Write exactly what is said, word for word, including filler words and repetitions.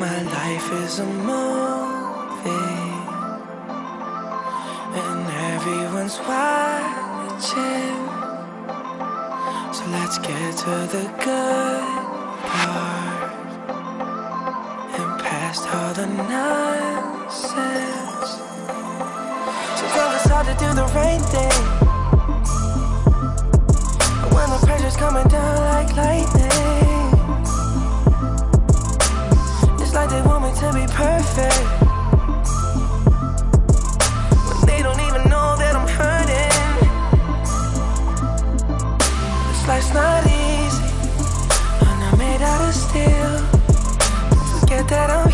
My life is a movie, and everyone's watching. So let's get to the good part and past all the nonsense. Sometimes it's hard to do the right thing, but when the pressure's coming down like lightning, it's like they want me to be perfect, when they don't even know that I'm hurting. This life's not easy, I'm not made out of steel. Forget that I'm